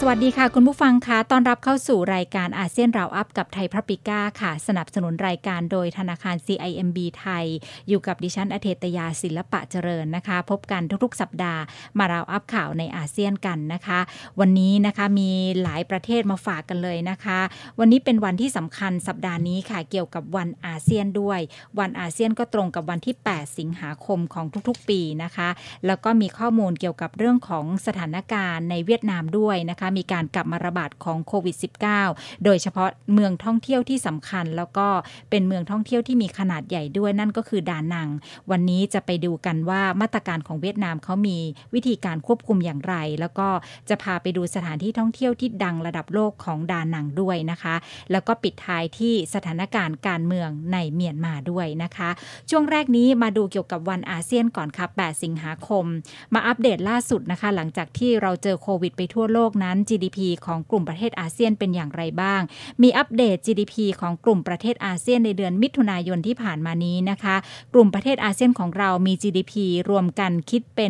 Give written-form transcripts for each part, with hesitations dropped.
สวัสดีค่ะคุณผู้ฟังคะต้อนรับเข้าสู่รายการอาเซียนราวอัพกับไทยพับลิก้าค่ะสนับสนุนรายการโดยธนาคาร CIMB ไทยอยู่กับดิฉันอเทตยาศิลปะเจริญนะคะพบกันทุกๆสัปดาห์มาราวอัพข่าวในอาเซียนกันนะคะวันนี้นะคะมีหลายประเทศมาฝากกันเลยนะคะวันนี้เป็นวันที่สำคัญสัปดาห์นี้ค่ะเกี่ยวกับวันอาเซียนด้วยวันอาเซียนก็ตรงกับวันที่8สิงหาคมของทุกๆปีนะคะแล้วก็มีข้อมูลเกี่ยวกับเรื่องของสถานการณ์ในเวียดนามด้วยนะคะมีการกลับมาระบาดของโควิด -19 โดยเฉพาะเมืองท่องเที่ยวที่สำคัญแล้วก็เป็นเมืองท่องเที่ยวที่มีขนาดใหญ่ด้วยนั่นก็คือดานังวันนี้จะไปดูกันว่ามาตรการของเวียดนามเขามีวิธีการควบคุมอย่างไรแล้วก็จะพาไปดูสถานที่ท่องเที่ยวที่ดังระดับโลกของดานังด้วยนะคะแล้วก็ปิดท้ายที่สถานการณ์การเมืองในเมียนมาด้วยนะคะช่วงแรกนี้มาดูเกี่ยวกับวันอาเซียนก่อนค่ะ8สิงหาคมมาอัปเดตล่าสุดนะคะหลังจากที่เราเจอโควิดไปทั่วโลกนั้น GDP ของกลุ่มประเทศอาเซียนเป็นอย่างไรบ้างมีอัปเดต GDP ของกลุ่มประเทศอาเซียนในเดือนมิถุนายนที่ผ่านมานี้นะคะกลุ่มประเทศอาเซียนของเรามี GDP รวมกันคิดเป็น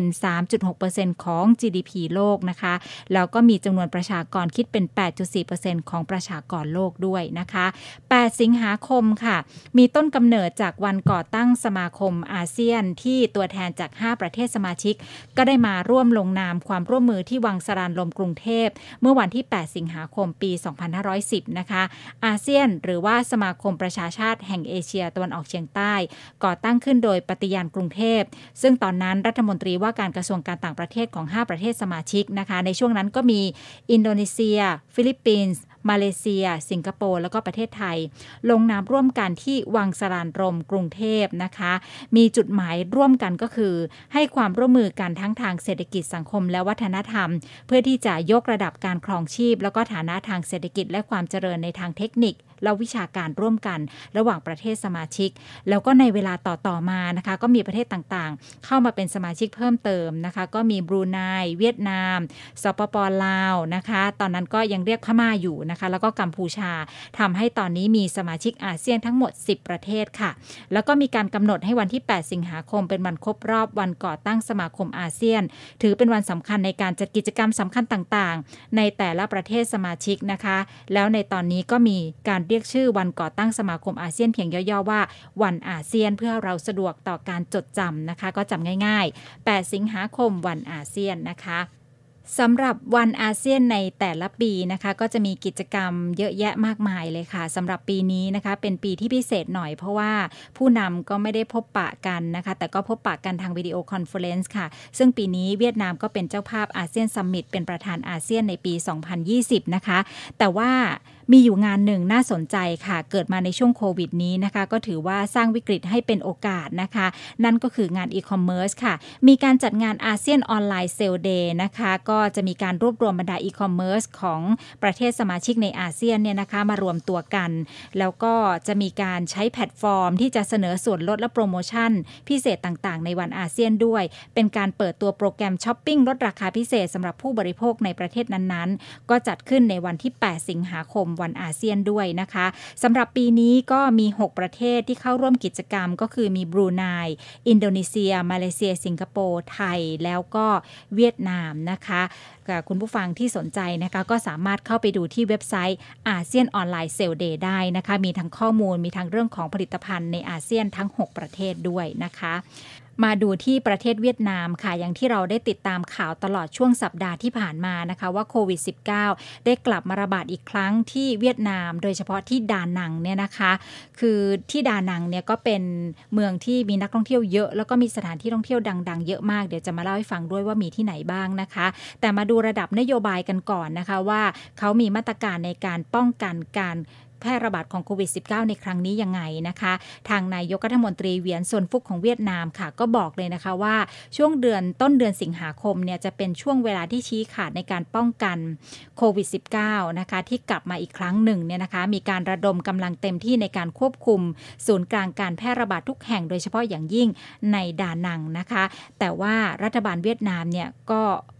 3.6% ของ GDP โลกนะคะแล้วก็มีจำนวนประชากรคิดเป็น 8.4% ของประชากรโลกด้วยนะคะ8สิงหาคมค่ะมีต้นกำเนิดจากวันก่อตั้งสมาคมอาเซียนที่ตัวแทนจาก5ประเทศสมาชิกก็ได้มาร่วมลงนามความร่วมมือที่วังสรานลมกรุงเทพเมื่อวันที่8สิงหาคมปี2510นะคะอาเซียนหรือว่าสมาคมประชาชาติแห่งเอเชียตะวันออกเฉียงใต้ก่อตั้งขึ้นโดยปฏิญาณกรุงเทพซึ่งตอนนั้นรัฐมนตรีว่าการกระทรวงการต่างประเทศของ5ประเทศสมาชิกนะคะในช่วงนั้นก็มีอินโดนีเซียฟิลิปปินส์มาเลเซียสิงคโปร์แล้วก็ประเทศไทยลงนามร่วมกันที่วังสรานลมกรุงเทพนะคะมีจุดหมายร่วมกันก็คือให้ความร่วมมือกันทั้งทางเศรษฐกิจสังคมและวัฒนธรรมเพื่อที่จะยกระดับการครองชีพแล้วก็ฐานะทางเศรษฐกิจและความเจริญในทางเทคนิคและวิชาการร่วมกันระหว่างประเทศสมาชิกแล้วก็ในเวลาต่อมานะคะก็มีประเทศต่างๆเข้ามาเป็นสมาชิกเพิ่มเติมนะคะก็มีบรูไนเวียดนามสปป.ลาวนะคะตอนนั้นก็ยังเรียกพม่าอยู่นะคะแล้วก็กัมพูชาทำให้ตอนนี้มีสมาชิกอาเซียนทั้งหมด10ประเทศค่ะแล้วก็มีการกำหนดให้วันที่8สิงหาคมเป็นวันครบรอบวันก่อตั้งสมาคมอาเซียนถือเป็นวันสำคัญในการจัดกิจกรรมสำคัญต่างๆในแต่ละประเทศสมาชิกนะคะแล้วในตอนนี้ก็มีการเรียกชื่อวันก่อตั้งสมาคมอาเซียนเพียงย่อๆว่าวันอาเซียนเพื่อเราสะดวกต่อการจดจำนะคะก็จำง่ายๆ8สิงหาคมวันอาเซียนนะคะสำหรับวันอาเซียนในแต่ละปีนะคะก็จะมีกิจกรรมเยอะแยะมากมายเลยค่ะสำหรับปีนี้นะคะเป็นปีที่พิเศษหน่อยเพราะว่าผู้นำก็ไม่ได้พบปะกันนะคะแต่ก็พบปะกันทางวิดีโอคอนเฟอเรนซ์ค่ะซึ่งปีนี้เวียดนามก็เป็นเจ้าภาพอาเซียนซัมมิตเป็นประธานอาเซียนในปี 2020 นะคะแต่ว่ามีอยู่งานหนึ่งน่าสนใจค่ะเกิดมาในช่วงโควิดนี้นะคะก็ถือว่าสร้างวิกฤตให้เป็นโอกาสนะคะนั่นก็คืองานอีคอมเมิร์ซค่ะมีการจัดงานอาเซียนออนไลน์เซลเดย์นะคะก็จะมีการรวบรวมบรรดาอีคอมเมิร์ซของประเทศสมาชิกในอาเซียนเนี่ยนะคะมารวมตัวกันแล้วก็จะมีการใช้แพลตฟอร์มที่จะเสนอส่วนลดและโปรโมชั่นพิเศษต่างๆในวันอาเซียนด้วยเป็นการเปิดตัวโปรแกรมช้อปปิ้งลดราคาพิเศษสำหรับผู้บริโภคในประเทศนั้นๆก็จัดขึ้นในวันที่8สิงหาคมวันอาเซียนด้วยนะคะสำหรับปีนี้ก็มี6ประเทศที่เข้าร่วมกิจกรรมก็คือมีบรูไนอินโดนีเซียมาเลเซียสิงคโปร์ไทยแล้วก็เวียดนามนะคะคุณผู้ฟังที่สนใจนะคะก็สามารถเข้าไปดูที่เว็บไซต์อาเซียนออนไลน์เซลเดย์ได้นะคะมีทั้งข้อมูลมีทั้งเรื่องของผลิตภัณฑ์ในอาเซียนทั้ง6ประเทศด้วยนะคะมาดูที่ประเทศเวียดนามค่ะอย่างที่เราได้ติดตามข่าวตลอดช่วงสัปดาห์ที่ผ่านมานะคะว่าโควิด -19 ได้กลับมาระบาดอีกครั้งที่เวียดนามโดยเฉพาะที่ดานังเนี่ยนะคะคือที่ดานังเนี่ยก็เป็นเมืองที่มีนักท่องเที่ยวเยอะแล้วก็มีสถานที่ท่องเที่ยวดังๆเยอะมากเดี๋ยวจะมาเล่าให้ฟังด้วยว่ามีที่ไหนบ้างนะคะแต่มาดูระดับนโยบายกันก่อนนะคะว่าเขามีมาตรการในการป้องกันการแพร่ระบาดของโควิด -19 ในครั้งนี้ยังไงนะคะทางนายกรัฐมนตรีเหวียนซวนฟุกของเวียดนามค่ะก็บอกเลยนะคะว่าช่วงต้นเดือนสิงหาคมเนี่ยจะเป็นช่วงเวลาที่ชี้ขาดในการป้องกันโควิด -19 นะคะที่กลับมาอีกครั้งหนึ่งเนี่ยนะคะมีการระดมกำลังเต็มที่ในการควบคุมศูนย์กลางการแพร่ระบาดทุกแห่งโดยเฉพาะอย่างยิ่งในดานังนะคะแต่ว่ารัฐบาลเวียดนามเนี่ยก็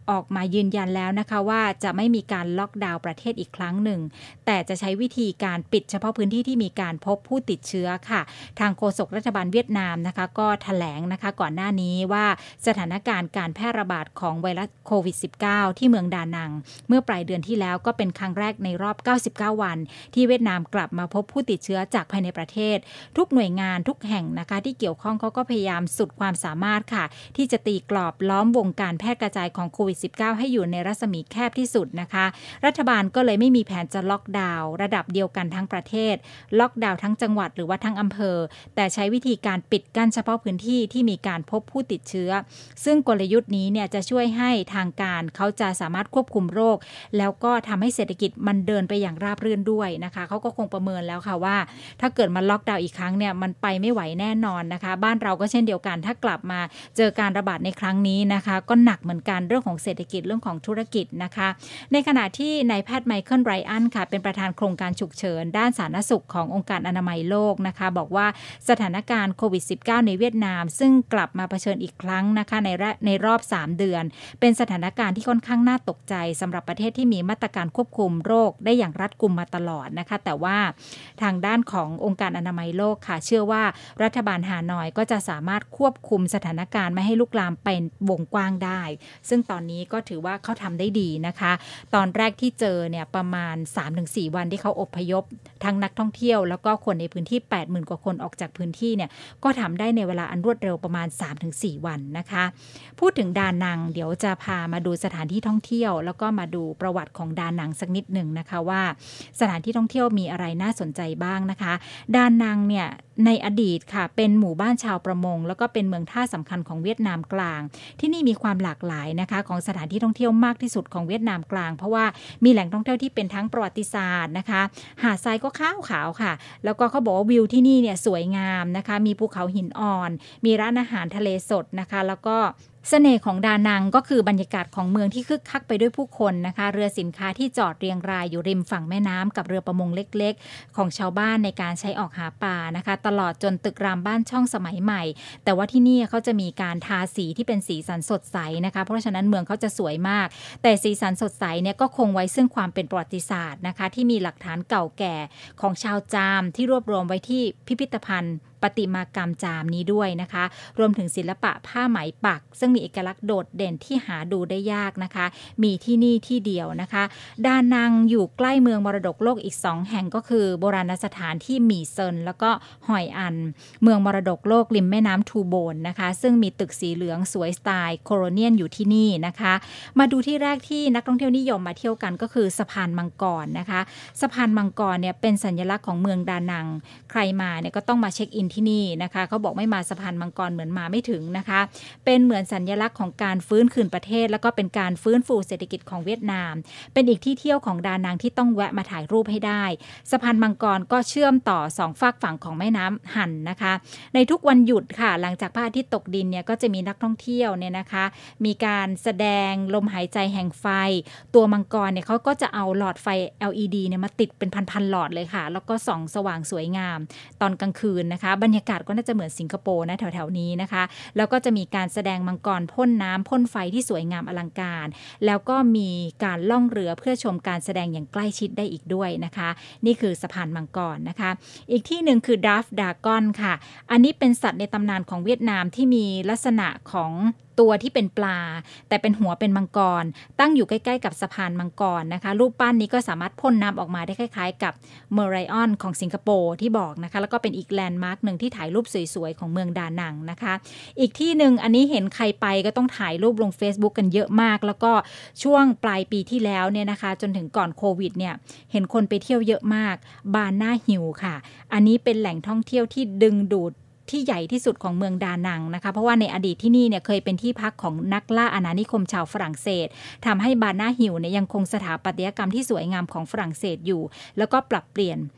ออกมายืนยันแล้วนะคะว่าจะไม่มีการล็อกดาวน์ประเทศอีกครั้งหนึ่งแต่จะใช้วิธีการปิดเฉพาะพื้นที่ที่มีการพบผู้ติดเชื้อค่ะทางโฆษกรัฐบาลเวียดนามนะคะก็แถลงนะคะก่อนหน้านี้ว่าสถานการณ์การแพร่ระบาดของไวรัสโควิด -19 ที่เมืองดานังเมื่อปลายเดือนที่แล้วก็เป็นครั้งแรกในรอบ99วันที่เวียดนามกลับมาพบผู้ติดเชื้อจากภายในประเทศทุกหน่วยงานทุกแห่งนะคะที่เกี่ยวข้องเขาก็พยายามสุดความสามารถค่ะที่จะตีกรอบล้อมวงการแพร่กระจายของโควิด -19 ให้อยู่ในรัศมีแคบที่สุดนะคะรัฐบาลก็เลยไม่มีแผนจะล็อกดาวน์ระดับเดียวกันทั้งประเทศล็อกดาวน์ทั้งจังหวัดหรือว่าทั้งอำเภอแต่ใช้วิธีการปิดกั้นเฉพาะพื้นที่ที่มีการพบผู้ติดเชื้อซึ่งกลยุทธ์นี้เนี่ยจะช่วยให้ทางการเขาจะสามารถควบคุมโรคแล้วก็ทำให้เศรษฐกิจมันเดินไปอย่างราบรื่นด้วยนะคะเขาก็คงประเมินแล้วค่ะว่าถ้าเกิดมันล็อกดาวน์อีกครั้งเนี่ยมันไปไม่ไหวแน่นอนนะคะบ้านเราก็เช่นเดียวกันถ้ากลับมาเจอการระบาดในครั้งนี้นะคะก็หนักเหมือนกันเรื่องของเศรษฐกิจเรื่องของธุรกิจนะคะในขณะที่นายแพทย์ไมเคิลไรอันค่ะเป็นประธานโครงการฉุกเฉินด้านสาธารณสุขขององค์การอนามัยโลกนะคะบอกว่าสถานการณ์โควิด -19 ในเวียดนามซึ่งกลับมาเผชิญอีกครั้งนะคะในรอบ3เดือนเป็นสถานการณ์ที่ค่อนข้างน่าตกใจสำหรับประเทศที่มีมาตรการควบคุมโรคได้อย่างรัดกุมมาตลอดนะคะแต่ว่าทางด้านขององค์การอนามัยโลกค่ะเชื่อว่ารัฐบาลฮานอยก็จะสามารถควบคุมสถานการณ์ไม่ให้ลุกลามเป็นวงกว้างได้ซึ่งตอนนี้ก็ถือว่าเขาทำได้ดีนะคะตอนแรกที่เจอเนี่ยประมาณ 3-4 วันที่เขาอพยพทั้งนักท่องเที่ยวแล้วก็คนในพื้นที่ 80,000 กว่าคนออกจากพื้นที่เนี่ยก็ทำได้ในเวลาอันรวดเร็วประมาณ 3-4 วันนะคะพูดถึงดานังเดี๋ยวจะพามาดูสถานที่ท่องเที่ยวแล้วก็มาดูประวัติของดานังสักนิดหนึ่งนะคะว่าสถานที่ท่องเที่ยวมีอะไรน่าสนใจบ้างนะคะดานังเนี่ยในอดีตค่ะเป็นหมู่บ้านชาวประมงแล้วก็เป็นเมืองท่าสำคัญของเวียดนามกลางที่นี่มีความหลากหลายนะคะของสถานที่ท่องเที่ยวมากที่สุดของเวียดนามกลางเพราะว่ามีแหล่งท่องเที่ยวที่เป็นทั้งประวัติศาสตร์นะคะหาดทรายก็ขาวค่ะแล้วก็เขาบอกว่าวิวที่นี่เนี่ยสวยงามนะคะมีภูเขาหินอ่อนมีร้านอาหารทะเลสดนะคะแล้วก็เสน่ห์ของดานังก็คือบรรยากาศของเมืองที่คึกคักไปด้วยผู้คนนะคะเรือสินค้าที่จอดเรียงรายอยู่ริมฝั่งแม่น้ำกับเรือประมงเล็กๆของชาวบ้านในการใช้ออกหาปลานะคะตลอดจนตึกรามบ้านช่องสมัยใหม่แต่ว่าที่นี่เขาจะมีการทาสีที่เป็นสีสันสดใสนะคะเพราะฉะนั้นเมืองเขาจะสวยมากแต่สีสันสดใสเนี่ยก็คงไว้ซึ่งความเป็นประวัติศาสตร์นะคะที่มีหลักฐานเก่าแก่ของชาวจามที่รวบรวมไว้ที่พิพิธภัณฑ์ประติมากรรมจามนี้ด้วยนะคะรวมถึงศิลปะผ้าไหมปักซึ่งมีเอกลักษณ์โดดเด่นที่หาดูได้ยากนะคะมีที่นี่ที่เดียวนะคะดานังอยู่ใกล้เมืองมรดกโลกอีก2แห่งก็คือโบราณสถานที่หมี่เซินแล้วก็หอยอันเมืองมรดกโลกริมแม่น้ำทูโบนนะคะซึ่งมีตึกสีเหลืองสวยสไตล์โคโลเนียลอยู่ที่นี่นะคะมาดูที่แรกที่นักท่องเที่ยวนิยมมาเที่ยวกันก็คือสะพานมังกรนะคะสะพานมังกรเนี่ยเป็นสัญลักษณ์ของเมืองดานังใครมาเนี่ยก็ต้องมาเช็คอินที่นี่นะคะเขาบอกไม่มาสะพานมังกรเหมือนมาไม่ถึงนะคะเป็นเหมือนสัญลักษณ์ของการฟื้นคืนประเทศแล้วก็เป็นการฟื้นฟูเศรษฐกิจของเวียดนามเป็นอีกที่เที่ยวของดานังที่ต้องแวะมาถ่ายรูปให้ได้สะพานมังกรก็เชื่อมต่อ2ฝากฝั่งของแม่น้ำหั่นนะคะในทุกวันหยุดค่ะหลังจากพระอาทิตย์ตกดินเนี่ยก็จะมีนักท่องเที่ยวเนี่ยนะคะมีการแสดงลมหายใจแห่งไฟตัวมังกรเนี่ยเขาก็จะเอาหลอดไฟ LED เนี่ยมาติดเป็นพันๆหลอดเลยค่ะแล้วก็ส่องสว่างสวยงามตอนกลางคืนนะคะบรรยากาศก็น่าจะเหมือนสิงคโปร์นะแถวๆนี้นะคะแล้วก็จะมีการแสดงมังกรพ่นน้ำพ่นไฟที่สวยงามอลังการแล้วก็มีการล่องเรือเพื่อชมการแสดงอย่างใกล้ชิดได้อีกด้วยนะคะนี่คือสะพานมังกรนะคะอีกที่หนึ่งคือดัฟดากอนค่ะอันนี้เป็นสัตว์ในตำนานของเวียดนามที่มีลักษณะของตัวที่เป็นปลาแต่เป็นหัวเป็นมังกรตั้งอยู่ใกล้ๆกับสะพานมังกรนะคะรูปปั้นนี้ก็สามารถพ่นน้ำออกมาได้คล้ายๆกับเมอร์ไรออนของสิงคโปร์ที่บอกนะคะแล้วก็เป็นอีกแลนด์มาร์คหนึ่งที่ถ่ายรูปสวยๆของเมืองดานังนะคะอีกที่หนึ่งอันนี้เห็นใครไปก็ต้องถ่ายรูปลง Facebook กันเยอะมากแล้วก็ช่วงปลายปีที่แล้วเนี่ยนะคะจนถึงก่อนโควิดเนี่ยเห็นคนไปเที่ยวเยอะมากบาน่าฮิลค่ะอันนี้เป็นแหล่งท่องเที่ยวที่ดึงดูดที่ใหญ่ที่สุดของเมืองดานังนะคะเพราะว่าในอดีตที่นี่เนี่ยเคยเป็นที่พักของนักล่าอาณานิคมชาวฝรั่งเศสทำให้บาน่าฮิลเนี่ยยังคงสถาปัตยกรรมที่สวยงามของฝรั่งเศสอยู่แล้วก็ปรับเปลี่ยน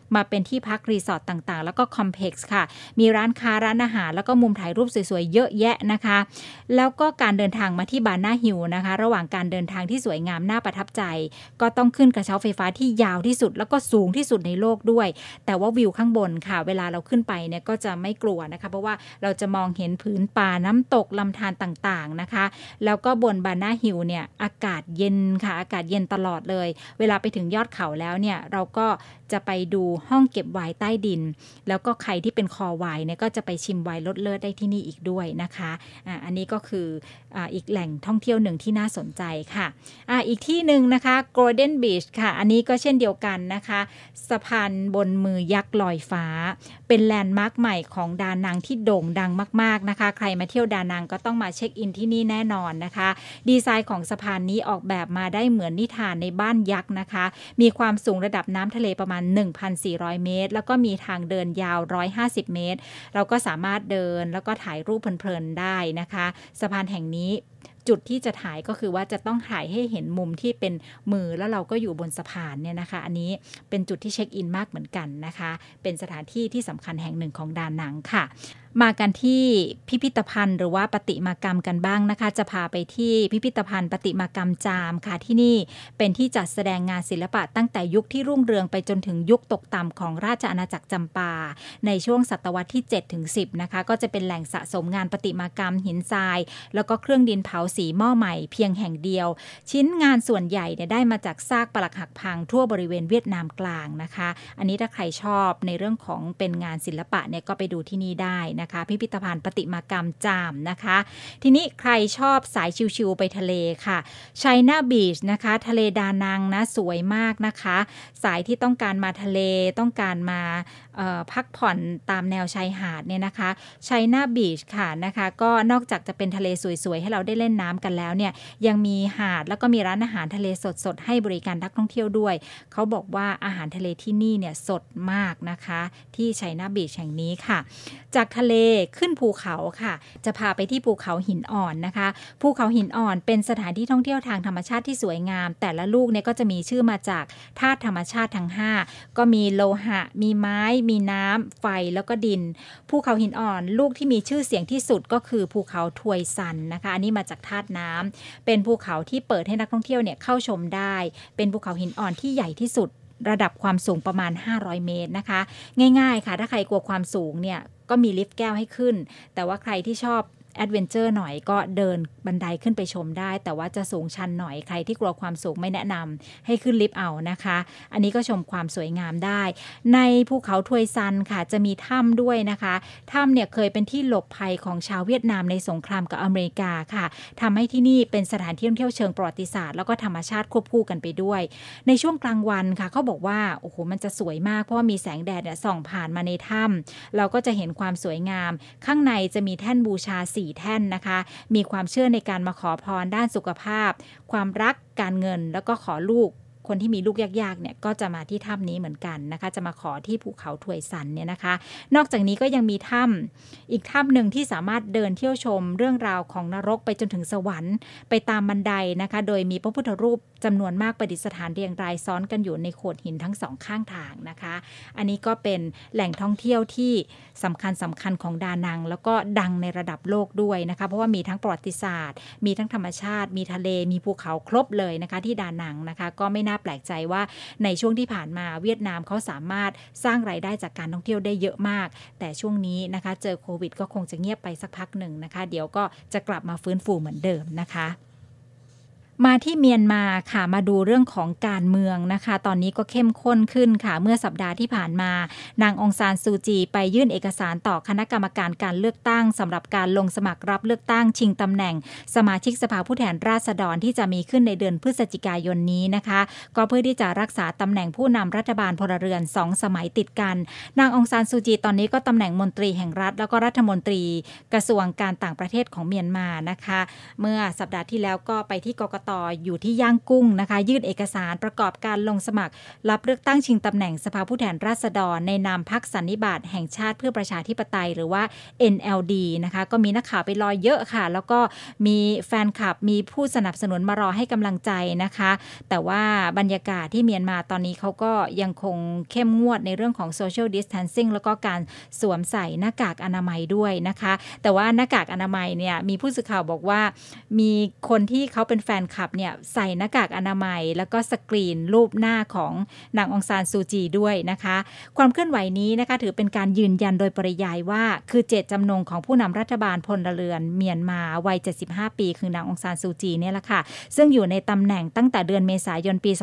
มาเป็นที่พักรีสอร์ทต่างๆแล้วก็คอมเพล็กซ์ค่ะมีร้านค้าร้านอาหารแล้วก็มุมถ่ายรูปสวยๆเยอะแยะนะคะแล้วก็การเดินทางมาที่บานาฮิลนะคะระหว่างการเดินทางที่สวยงามน่าประทับใจก็ต้องขึ้นกระเช้าไฟฟ้าที่ยาวที่สุดแล้วก็สูงที่สุดในโลกด้วยแต่ว่าวิวข้างบนค่ะเวลาเราขึ้นไปเนี่ยก็จะไม่กลัวนะคะเพราะว่าเราจะมองเห็นผืนป่าน้ำตกลำธารต่างๆนะคะแล้วก็บนบานาฮิลเนี่ยอากาศเย็นค่ะอากาศเย็นตลอดเลยเวลาไปถึงยอดเขาแล้วเนี่ยเราก็จะไปดูห้องเก็บไวน์ใต้ดินแล้วก็ใครที่เป็นคอไวน์เนี่ยก็จะไปชิมไวน์รสเลิศได้ที่นี่อีกด้วยนะคะอันนี้ก็คืออีกแหล่งท่องเที่ยวหนึ่งที่น่าสนใจค่ะอีกที่หนึ่งนะคะ Golden Beach ค่ะอันนี้ก็เช่นเดียวกันนะคะสะพานบนมือยักษ์ลอยฟ้าเป็นแลนด์มาร์คใหม่ของดานังที่โด่งดังมากๆนะคะใครมาเที่ยวดานังก็ต้องมาเช็คอินที่นี่แน่นอนนะคะดีไซน์ของสะพานนี้ออกแบบมาได้เหมือนนิทานในบ้านยักษ์นะคะมีความสูงระดับน้ำทะเลประมาณ 1,400 เมตรแล้วก็มีทางเดินยาว150เมตรเราก็สามารถเดินแล้วก็ถ่ายรูปเพลินๆได้นะคะสะพานแห่งนี้จุดที่จะถ่ายก็คือว่าจะต้องถ่ายให้เห็นมุมที่เป็นมือแล้วเราก็อยู่บนสะพานเนี่ยนะคะอันนี้เป็นจุดที่เช็คอินมากเหมือนกันนะคะเป็นสถานที่ที่สำคัญแห่งหนึ่งของดานังค่ะมากันที่พิพิธภัณฑ์หรือว่าประติมากรรมกันบ้างนะคะจะพาไปที่พิพิธภัณฑ์ประติมากรรมจามค่ะที่นี่เป็นที่จัดแสดงงานศิลปะตั้งแต่ยุคที่รุ่งเรืองไปจนถึงยุคตกต่ำของราชอาณาจักรจำปาในช่วงศตวรรษที่ 7-10 นะคะก็จะเป็นแหล่งสะสมงานประติมากรรมหินทรายแล้วก็เครื่องดินเผาสีหม้อใหม่เพียงแห่งเดียวชิ้นงานส่วนใหญ่เนี่ยได้มาจากซากปรักหักพังทั่วบริเวณเวียดนามกลางนะคะอันนี้ถ้าใครชอบในเรื่องของเป็นงานศิลปะเนี่ยก็ไปดูที่นี่ได้นะคะพิพิธภัณฑ์ประติมากรรมจามนะคะทีนี้ใครชอบสายชิลๆไปทะเลค่ะไชน่าบีชนะคะทะเลดานังนะสวยมากนะคะสายที่ต้องการมาทะเลต้องการมาพักผ่อนตามแนวชายหาดเนี่ยนะคะไชน่าบีชค่ะนะคะก็นอกจากจะเป็นทะเลสวยๆให้เราได้เล่นน้ำกันแล้วเนี่ยยังมีหาดแล้วก็มีร้านอาหารทะเลสดๆให้บริการนักท่องเที่ยวด้วยเขาบอกว่าอาหารทะเลที่นี่เนี่ยสดมากนะคะที่ไชน่าบีชแห่งนี้ค่ะจากทะเลขึ้นภูเขาค่ะจะพาไปที่ภูเขาหินอ่อนนะคะภูเขาหินอ่อนเป็นสถานที่ท่องเที่ยวทางธรรมชาติที่สวยงามแต่ละลูกเนี่ยก็จะมีชื่อมาจากธาตุธรรมชาติทั้ง5ก็มีโลหะมีไม้มีน้ำไฟแล้วก็ดินภูเขาหินอ่อนลูกที่มีชื่อเสียงที่สุดก็คือภูเขาทวยซันนะคะอันนี้มาจากธาตุน้ำเป็นภูเขาที่เปิดให้นักท่องเที่ยวเนี่ยเข้าชมได้เป็นภูเขาหินอ่อนที่ใหญ่ที่สุดระดับความสูงประมาณ500เมตรนะคะง่ายๆค่ะถ้าใครกลัวความสูงเนี่ยก็มีลิฟต์แก้วให้ขึ้นแต่ว่าใครที่ชอบแอดเวนเจอร์หน่อยก็เดินบันไดขึ้นไปชมได้แต่ว่าจะสูงชันหน่อยใครที่กลัวความสูงไม่แนะนำให้ขึ้นลิฟต์เอานะคะอันนี้ก็ชมความสวยงามได้ในภูเขาทวยซันค่ะจะมีถ้ำด้วยนะคะถ้ำเนี่ยเคยเป็นที่หลบภัยของชาวเวียดนามในสงครามกับอเมริกาค่ะทำให้ที่นี่เป็นสถานที่ท่องเที่ยวเชิงประวัติศาสตร์แล้วก็ธรรมชาติควบคู่กันไปด้วยในช่วงกลางวันค่ะเขาบอกว่าโอ้โหมันจะสวยมากเพราะว่ามีแสงแดดเนี่ยส่องผ่านมาในถ้ำเราก็จะเห็นความสวยงามข้างในจะมีแท่นบูชา4แท่นนะคะมีความเชื่อในการมาขอพรด้านสุขภาพความรักการเงินแล้วก็ขอลูกคนที่มีลูกยากๆเนี่ยก็จะมาที่ถ้ำนี้เหมือนกันนะคะจะมาขอที่ภูเขาทวยซันเนี่ยนะคะนอกจากนี้ก็ยังมีถ้ำอีกถ้ำหนึ่งที่สามารถเดินเที่ยวชมเรื่องราวของนรกไปจนถึงสวรรค์ไปตามบันไดนะคะโดยมีพระพุทธรูปจำนวนมากประดิษฐานเรียงรายซ้อนกันอยู่ในโขดหินทั้งสองข้างทางนะคะอันนี้ก็เป็นแหล่งท่องเที่ยวที่สำคัญของดานังแล้วก็ดังในระดับโลกด้วยนะคะเพราะว่ามีทั้งประวัติศาสตร์มีทั้งธรรมชาติมีทะเลมีภูเขาครบเลยนะคะที่ดานังนะคะก็ไม่น่าแปลกใจว่าในช่วงที่ผ่านมาเวียดนามเขาสามารถสร้างรายได้จากการท่องเที่ยวได้เยอะมากแต่ช่วงนี้นะคะเจอโควิดก็คงจะเงียบไปสักพักหนึ่งนะคะเดี๋ยวก็จะกลับมาฟื้นฟูเหมือนเดิมนะคะมาที่เมียนมาค่ะมาดูเรื่องของการเมืองนะคะตอนนี้ก็เข้มข้นขึ้นค่ะเมื่อสัปดาห์ที่ผ่านมานางองซานซูจีไปยื่นเอกสารต่อคณะกรรมการการเลือกตั้งสำหรับการลงสมัครรับเลือกตั้งชิงตำแหน่งสมาชิกสภาผู้แทนราษฎรที่จะมีขึ้นในเดือนพฤศจิกายนนี้นะคะก็เพื่อที่จะรักษาตำแหน่งผู้นำรัฐบาลพลเรือน2สมัยติดกันนางองซานซูจีตอนนี้ก็ตำแหน่งมนตรีแห่งรัฐแล้วก็รัฐมนตรีกระทรวงการต่างประเทศของเมียนมานะคะเมื่อสัปดาห์ที่แล้วก็ไปที่กกตตอยู่ที่ย่างกุ้งนะคะยื่นเอกสารประกอบการลงสมัครรับเลือกตั้งชิงตำแหน่งสภาผู้แทนราษฎรในนามพรรคสันนิบาตแห่งชาติเพื่อประชาธิปไตยหรือว่า NLD นะคะก็มีนักข่าวไปรอเยอะค่ะแล้วก็มีแฟนคลับมีผู้สนับสนุนมารอให้กำลังใจนะคะแต่ว่าบรรยากาศที่เมียนมาตอนนี้เขาก็ยังคงเข้มงวดในเรื่องของ social distancing แล้วก็การสวมใส่หน้ากากอนามัยด้วยนะคะแต่ว่าหน้ากากอนามัยเนี่ยมีผู้สื่อข่าวบอกว่ามีคนที่เขาเป็นแฟนคลับเนี่ยใส่หน้ากากอนามัยแล้วก็สกรีนรูปหน้าของนางองซานซูจีด้วยนะคะความเคลื่อนไหวนี้นะคะถือเป็นการยืนยันโดยปริยายว่าคือเจตจำนงของผู้นำรัฐบาลพลเรือนเมียนมาวัย75ปีคือนางองซานซูจีเนี่ยแหละค่ะซึ่งอยู่ในตำแหน่งตั้งแต่เดือนเมษายนปี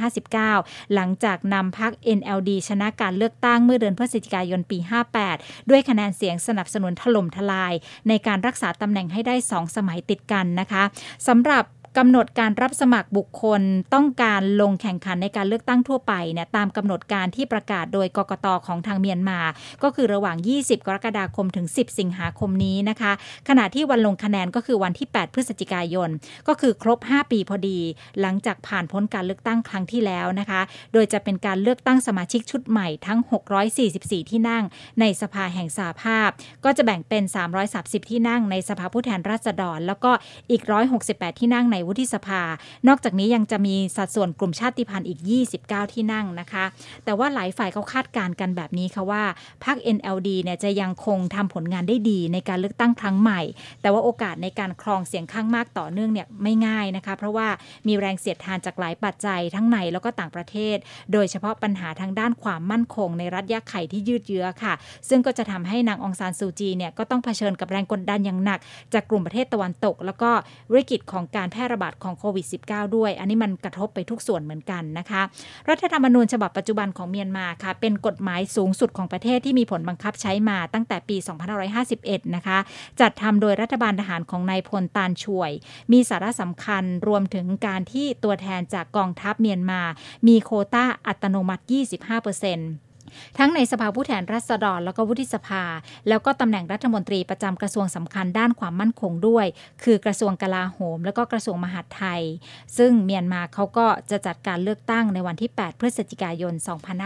2559หลังจากนำพรรค NLD ชนะการเลือกตั้งเมื่อเดือนพฤศจิกายนปี58ด้วยคะแนนเสียงสนับสนุนถล่มทลายในการรักษาตำแหน่งให้ได้2สมัยติดกันนะคะสำหรับกำหนดการรับสมัครบุคคลต้องการลงแข่งขันในการเลือกตั้งทั่วไปเนี่ยตามกำหนดการที่ประกาศโดยกกต.ของทางเมียนมาก็คือระหว่าง20กรกฎาคมถึง10สิงหาคมนี้นะคะขณะที่วันลงคะแนนก็คือวันที่8พฤศจิกายนก็คือครบ5ปีพอดีหลังจากผ่านพ้นการเลือกตั้งครั้งที่แล้วนะคะโดยจะเป็นการเลือกตั้งสมาชิกชุดใหม่ทั้ง644ที่นั่งในสภาแห่งสหภาพก็จะแบ่งเป็น330ที่นั่งในสภาผู้แทนราษฎรแล้วก็อีก168ที่นั่งในวุฒิสภานอกจากนี้ยังจะมีสัดส่วนกลุ่มชาติพันธุ์อีก29ที่นั่งนะคะแต่ว่าหลายฝ่ายเขาคาดการณ์กันแบบนี้ค่ะว่าพรรค NLD เนี่ยจะยังคงทำผลงานได้ดีในการเลือกตั้งครั้งใหม่แต่ว่าโอกาสในการครองเสียงข้างมากต่อเนื่องเนี่ยไม่ง่ายนะคะเพราะว่ามีแรงเสียดทานจากหลายปัจจัยทั้งในแล้วก็ต่างประเทศโดยเฉพาะปัญหาทางด้านความมั่นคงในรัฐยะไข่ที่ยืดเยื้อค่ะซึ่งก็จะทำให้นางองซานซูจีเนี่ยก็ต้องเผชิญกับแรงกดดันอย่างหนักจากกลุ่มประเทศตะวันตกแล้วก็วิกฤตของการแพร่ระบาดของโควิด -19 ด้วยอันนี้มันกระทบไปทุกส่วนเหมือนกันนะคะรัฐธรรมนูญฉบับปัจจุบันของเมียนมาค่ะเป็นกฎหมายสูงสุดของประเทศที่มีผลบังคับใช้มาตั้งแต่ปี2551นะคะจัดทำโดยรัฐบาลทหารของนายพลตานช่วยมีสาระสำคัญรวมถึงการที่ตัวแทนจากกองทัพเมียนมามีโควต้าอัตโนมัติ 25%ทั้งในสภาผู้แทนราษฎรแล้วก็วุฒิสภาแล้วก็ตำแหน่งรัฐมนตรีประจำกระทรวงสำคัญด้านความมั่นคงด้วยคือกระทรวงกลาโหมแล้วก็กระทรวงมหาดไทยซึ่งเมียนมาเขาก็จะจัดการเลือกตั้งในวันที่8พฤศจิกายน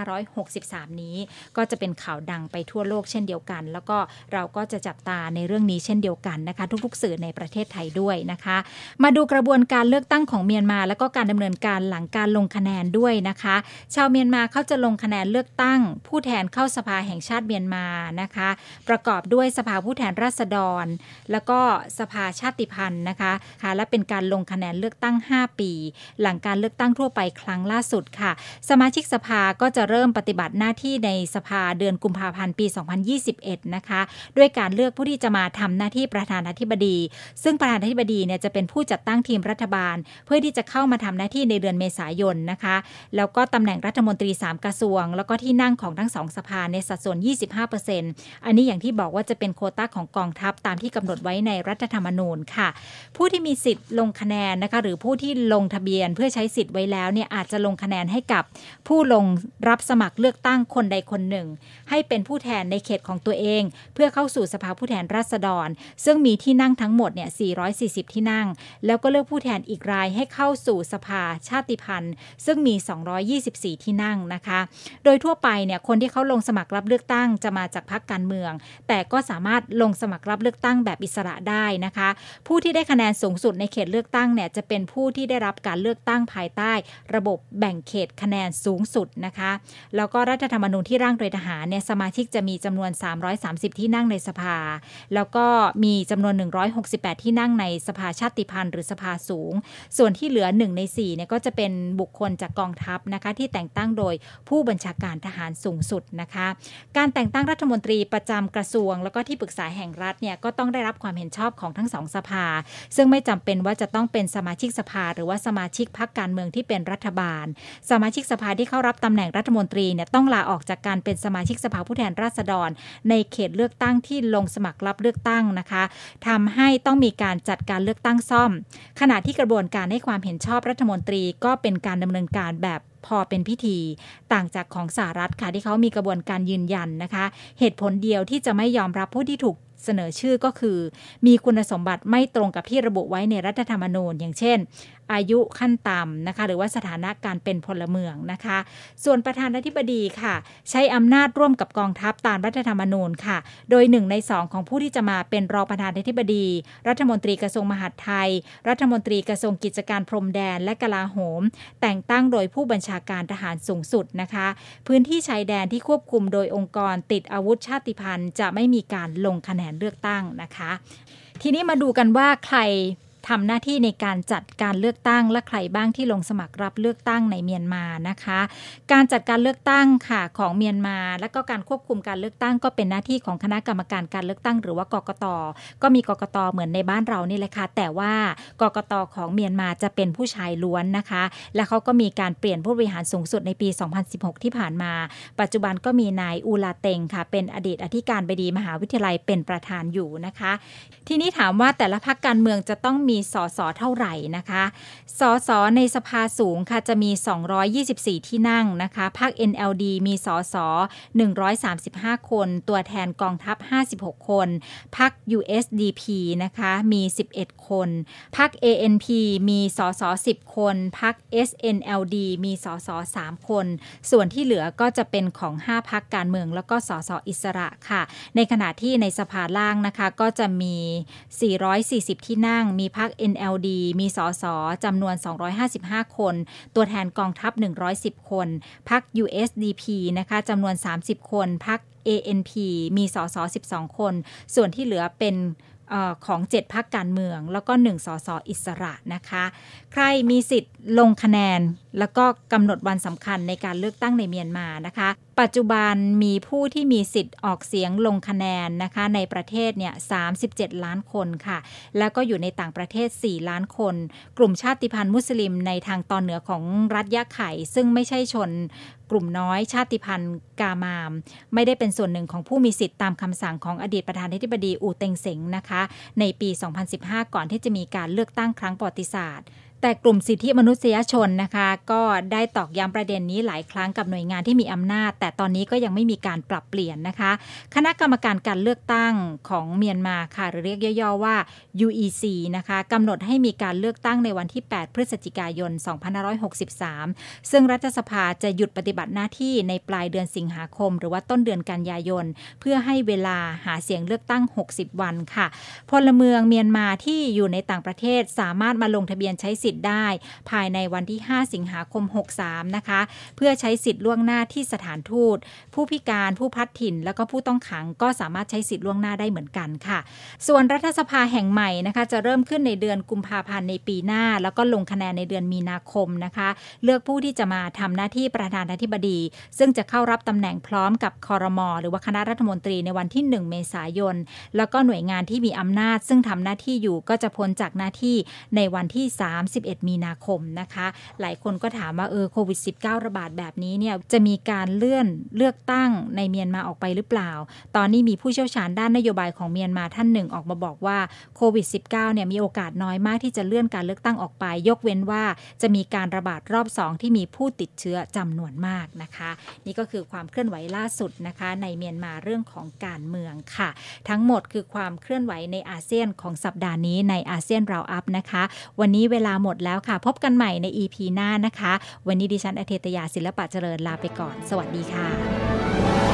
2563นี้ก็จะเป็นข่าวดังไปทั่วโลกเช่นเดียวกันแล้วก็เราก็จะจับตาในเรื่องนี้เช่นเดียวกันนะคะทุกๆสื่อในประเทศไทยด้วยนะคะมาดูกระบวนการเลือกตั้งของเมียนมาแล้วก็การดำเนินการหลังการลงคะแนนด้วยนะคะชาวเมียนมาเขาจะลงคะแนนเลือกตั้งผู้แทนเข้าสภาแห่งชาติเมียนมานะคะประกอบด้วยสภาผู้แทนราษฎรแล้วก็สภาชาติพันธุ์นะคะและเป็นการลงคะแนนเลือกตั้ง5ปีหลังการเลือกตั้งทั่วไปครั้งล่าสุดค่ะสมาชิกสภาก็จะเริ่มปฏิบัติหน้าที่ในสภาเดือนกุมภาพันธ์ปี2021นะคะด้วยการเลือกผู้ที่จะมาทำหน้าที่ประธานาธิบดีซึ่งประธานาธิบดีเนี่ยจะเป็นผู้จัดตั้งทีมรัฐบาลเพื่อที่จะเข้ามาทำหน้าที่ในเดือนเมษายนนะคะแล้วก็ตำแหน่งรัฐมนตรี3กระทรวงแล้วก็ที่นั่งของทั้ง2สภาในสัดส่วน 25% อันนี้อย่างที่บอกว่าจะเป็นโควต้าของกองทัพตามที่กำหนดไว้ในรัฐธรรมนูญค่ะผู้ที่มีสิทธิ์ลงคะแนนนะคะหรือผู้ที่ลงทะเบียนเพื่อใช้สิทธิ์ไว้แล้วเนี่ยอาจจะลงคะแนนให้กับผู้ลงรับสมัครเลือกตั้งคนใดคนหนึ่งให้เป็นผู้แทนในเขตของตัวเองเพื่อเข้าสู่สภาผู้แทนราษฎรซึ่งมีที่นั่งทั้งหมดเนี่ย440ที่นั่งแล้วก็เลือกผู้แทนอีกรายให้เข้าสู่สภาชาติพันธุ์ซึ่งมี224ที่นั่งนะคะโดยทั่วไปเนี่ยคนที่เขาลงสมัครรับเลือกตั้งจะมาจากพรรคการเมืองแต่ก็สามารถลงสมัครรับเลือกตั้งแบบอิสระได้นะคะผู้ที่ได้คะแนนสูงสุดในเขตเลือกตั้งเนี่ยจะเป็นผู้ที่ได้รับการเลือกตั้งภายใต้ระบบแบ่งเขตคะแนนสูงสุดนะคะแล้วก็รัฐธรรมนูญที่ร่างโดยทหารเนี่ยสมาชิกจะมีจำนวน330ที่นั่งในสภาแล้วก็มีจำนวน168ที่นั่งในสภาชาติพันธุ์หรือสภาสูงส่วนที่เหลือ1ใน4เนี่ยก็จะเป็นบุคคลจากกองทัพนะคะที่แต่งตั้งโดยผู้บัญชาการทหารสูงสุดนะคะการแต่งตั้งรัฐมนตรีประจำกระทรวงแล้วก็ที่ปรึกษาแห่งรัฐเนี่ยก็ต้องได้รับความเห็นชอบของทั้ง2สภาซึ่งไม่จำเป็นว่าจะต้องเป็นสมาชิกสภาหรือว่าสมาชิกพรรคการเมืองที่เป็นรัฐบาลสมาชิกสภาที่เข้ารับตำแหน่งรัฐมนตรีเนี่ยต้องลาออกจากการเป็นสมาชิกสภาผู้แทนราษฎรในเขตเลือกตั้งที่ลงสมัครรับเลือกตั้งนะคะทำให้ต้องมีการจัดการเลือกตั้งซ่อมขณะที่กระบวนการให้ความเห็นชอบรัฐมนตรีก็เป็นการดำเนินการแบบพอเป็นพิธีต่างจากของสหรัฐค่ะที่เขามีกระบวนการยืนยันนะคะเหตุผลเดียวที่จะไม่ยอมรับผู้ที่ถูกเสนอชื่อก็คือมีคุณสมบัติไม่ตรงกับที่ระบุไว้ในรัฐธรรมนูญอย่างเช่นอายุขั้นต่ำนะคะหรือว่าสถานะการเป็นพลเมืองนะคะส่วนประธานาธิบดีค่ะใช้อำนาจร่วมกับกองทัพตามรัฐธรรมนูญค่ะโดย1 ใน 2ของผู้ที่จะมาเป็นรองประธานาธิบดีรัฐมนตรีกระทรวงมหาดไทยรัฐมนตรีกระทรวงกิจการพรมแดนและกลาโหมแต่งตั้งโดยผู้บัญชาการทหารสูงสุดนะคะพื้นที่ชายแดนที่ควบคุมโดยองค์กรติดอาวุธชาติพันธุ์จะไม่มีการลงคะแนนเลือกตั้งนะคะทีนี้มาดูกันว่าใครทำหน้าที่ในการจัดการเลือกตั้งและใครบ้างที่ลงสมัครรับเลือกตั้งในเมียนมานะคะการจัดการเลือกตั้งค่ะของเมียนมาและก็การควบคุมการเลือกตั้งก็เป็นหน้าที่ของคณะกรรมการการเลือกตั้งหรือว่ากกต.ก็มีกกต.เหมือนในบ้านเรานี่แหละค่ะแต่ว่ากกต.ของเมียนมาจะเป็นผู้ชายล้วนนะคะและเขาก็มีการเปลี่ยนผู้บริหารสูงสุดในปี 2016 ที่ผ่านมาปัจจุบันก็มีนายอูลาเต็งค่ะเป็นอดีตอธิการบดีมหาวิทยาลัยเป็นประธานอยู่นะคะทีนี้ถามว่าแต่ละพรรคการเมืองจะต้องมีสสเท่าไหร่นะคะสสในสภาสูงค่ะจะมี224ที่นั่งนะคะพรรค NLD มีสส135คนตัวแทนกองทัพ56คนพรรค USDP นะคะมี11คนพรรค ANP มีสส10คนพรรค SNLD มีสส3คนส่วนที่เหลือก็จะเป็นของ5พรรคการเมืองแล้วก็สสอิสระค่ะในขณะที่ในสภาล่างนะคะก็จะมี440ที่นั่งมีพรรค NLD มีสสจำนวน255คนตัวแทนกองทัพ110คนพรรค USDP นะคะจำนวน30คนพรรค ANP มีสส12คนส่วนที่เหลือเป็นของ7พรรคการเมืองแล้วก็1สสอิสระนะคะใครมีสิทธิ์ลงคะแนนแล้วก็กำหนดวันสำคัญในการเลือกตั้งในเมียนมานะคะปัจจุบันมีผู้ที่มีสิทธิ์ออกเสียงลงคะแนนนะคะในประเทศเนี่ย37ล้านคนค่ะแล้วก็อยู่ในต่างประเทศ4ล้านคนกลุ่มชาติพันธุ์มุสลิมในทางตอนเหนือของรัฐยะไข่ซึ่งไม่ใช่ชนกลุ่มน้อยชาติพันธุ์กามามไม่ได้เป็นส่วนหนึ่งของผู้มีสิทธิ์ตามคำสั่งของอดีตประธานาธิบดีอูเต็งเส็งนะคะในปี 2015 ก่อนที่จะมีการเลือกตั้งครั้งประวัติศาสตร์แต่กลุ่มสิทธิมนุษยชนนะคะก็ได้ตอกย้ำประเด็นนี้หลายครั้งกับหน่วยงานที่มีอำนาจแต่ตอนนี้ก็ยังไม่มีการปรับเปลี่ยนนะคะคณะกรรมการการเลือกตั้งของเมียนมาค่ะหรือเรียกย่อๆว่า UEC นะคะกำหนดให้มีการเลือกตั้งในวันที่8พฤศจิกายน2563ซึ่งรัฐสภาจะหยุดปฏิบัติหน้าที่ในปลายเดือนสิงหาคมหรือว่าต้นเดือนกันยายนเพื่อให้เวลาหาเสียงเลือกตั้ง60วันค่ะพลเมืองเมียนมาที่อยู่ในต่างประเทศสามารถมาลงทะเบียนใช้สิทธิ์ได้ภายในวันที่5สิงหาคม63นะคะเพื่อใช้สิทธิ์ล่วงหน้าที่สถานทูตผู้พิการผู้พลัดถิ่นแล้วก็ผู้ต้องขังก็สามารถใช้สิทธิ์ล่วงหน้าได้เหมือนกันค่ะส่วนรัฐสภาแห่งใหม่นะคะจะเริ่มขึ้นในเดือนกุมภาพันธ์ในปีหน้าแล้วก็ลงคะแนนในเดือนมีนาคมนะคะเลือกผู้ที่จะมาทำหน้าที่ประธานาธิบดีซึ่งจะเข้ารับตำแหน่งพร้อมกับครม.หรือว่าคณะรัฐมนตรีในวันที่1เมษายนแล้วก็หน่วยงานที่มีอำนาจซึ่งทำหน้าที่อยู่ก็จะพ้นจากหน้าที่ในวันที่31มีนาคมนะคะหลายคนก็ถามว่าโควิด -19 ระบาดแบบนี้เนี่ยจะมีการเลื่อนเลือกตั้งในเมียนมาออกไปหรือเปล่าตอนนี้มีผู้เชี่ยวชาญด้านนโยบายของเมียนมาท่านหนึ่งออกมาบอกว่าโควิด -19 เนี่ยมีโอกาสน้อยมากที่จะเลื่อนการเลือกตั้งออกไปยกเว้นว่าจะมีการระบาดรอบ2ที่มีผู้ติดเชื้อจำนวนมากนะคะนี่ก็คือความเคลื่อนไหวล่าสุดนะคะในเมียนมาเรื่องของการเมืองค่ะทั้งหมดคือความเคลื่อนไหวในอาเซียนของสัปดาห์นี้ในอาเซียนราวอัพนะคะวันนี้เวลาหมดแล้วค่ะพบกันใหม่ใน EP หน้านะคะวันนี้ดิฉันอเทตยาศิลปะเจริญลาไปก่อนสวัสดีค่ะ